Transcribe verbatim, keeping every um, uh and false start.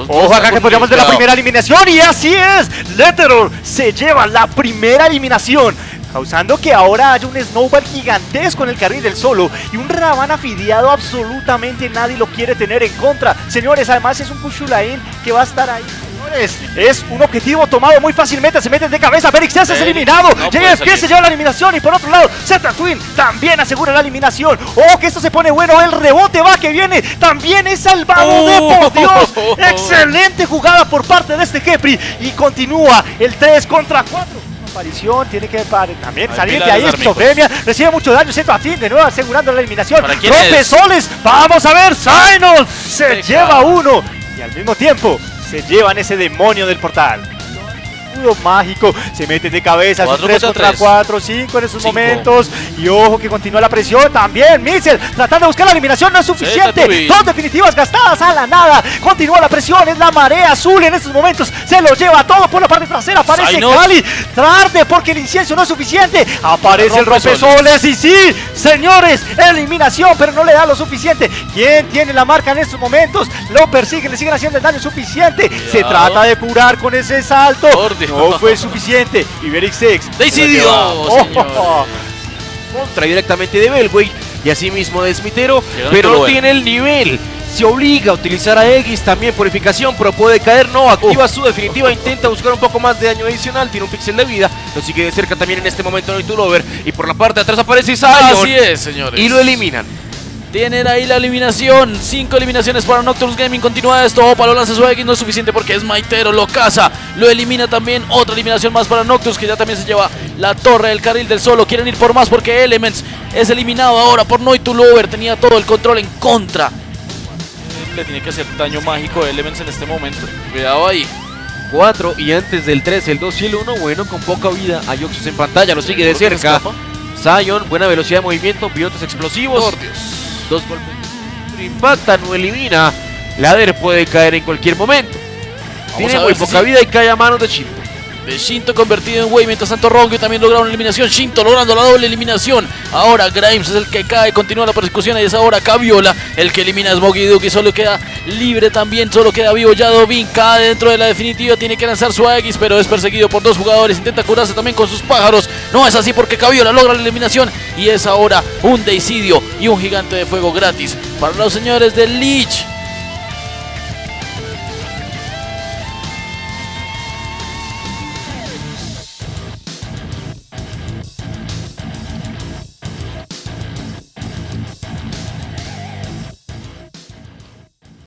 Los Ojo acá que podríamos ver la primera eliminación y así es. Letteror se lleva la primera eliminación, causando que ahora haya un snowball gigantesco en el carril del solo y un Ravana fideado. Absolutamente nadie lo quiere tener en contra. Señores, además es un Pushulain que va a estar ahí. Señores, es un objetivo tomado muy fácilmente. Se meten de cabeza. Verixes es eliminado. No J F K se lleva la eliminación y por otro lado Z Twin también asegura la eliminación. Oh, que esto se pone bueno. El rebote va que viene. También es salvado oh, de por Dios. oh, oh, oh. Excelente jugada por parte de este Khepri y continúa el tres contra cuatro. Aparición, tiene que también Ay, salir pila de ahí. de Esquizofrenia recibe mucho daño. Z Twin de nuevo asegurando la eliminación. Rompe es? soles. Vamos a ver. Synon se Deja. lleva uno y al mismo tiempo se llevan ese demonio del portal. Escudo mágico, se meten de cabeza, son tres contra cuatro, cinco en esos cinco. momentos. Y ojo que continúa la presión también. Mixel tratando de buscar la eliminación, no es suficiente. Dos definitivas gastadas a la nada. Continúa la presión, es la marea azul en estos momentos. Se lo lleva todo por la parte trasera. Aparece Cali, tarde porque el incienso no es suficiente. Aparece el rompesoles y sí, señores, eliminación, pero no le da lo suficiente. ¿Quién tiene la marca en estos momentos? Lo persiguen, le siguen haciendo el daño suficiente. Cuidado. Se trata de curar con ese salto. No fue suficiente. Y Verixes decidió oh, oh. contra directamente de Bellway y asimismo de Smithero, pero no tiene el nivel. Se obliga a utilizar a X también purificación, pero puede caer. No, activa uh. su definitiva, intenta buscar un poco más de daño adicional. Tiene un pixel de vida, lo sigue de cerca también en este momento Noitulover. Y por la parte de atrás aparece Synon. Así es, señores. Y lo eliminan. Tienen ahí la eliminación, cinco eliminaciones para Nocturne Gaming. Continúa esto, Opa lo lanza su X, no es suficiente porque es Maitero, lo caza, lo elimina también. Otra eliminación más para Nocturne, que ya también se lleva la torre del carril del solo. Quieren ir por más porque Elements es eliminado ahora por Noitulover. Tenía todo el control en contra. Le tiene que hacer daño mágico a Elements en este momento. Cuidado ahí. cuatro y antes del tres, el dos y el uno. Bueno, con poca vida. Ayoxus en pantalla, lo sigue de cerca. Synon, buena velocidad de movimiento, pilotos explosivos. Por Dios. Dos golpes impacta, no elimina. Ladder puede caer en cualquier momento. Vamos Tiene muy poca sí. vida y cae a manos de Shinto. De Shinto convertido en Way. Mientras tanto Rongu también lograron la eliminación. Shinto logrando la doble eliminación. Ahora Grimes es el que cae. Continúa la persecución y es ahora Caviola el que elimina a Smoggy Duke. Y solo queda libre también. Solo queda vivo Yadovin. Cae dentro de la definitiva. Tiene que lanzar su A X, pero es perseguido por dos jugadores. Intenta curarse también con sus pájaros. No es así porque Caviola logra la eliminación. Y es ahora un Deicidio y un gigante de fuego gratis para los señores de Lich.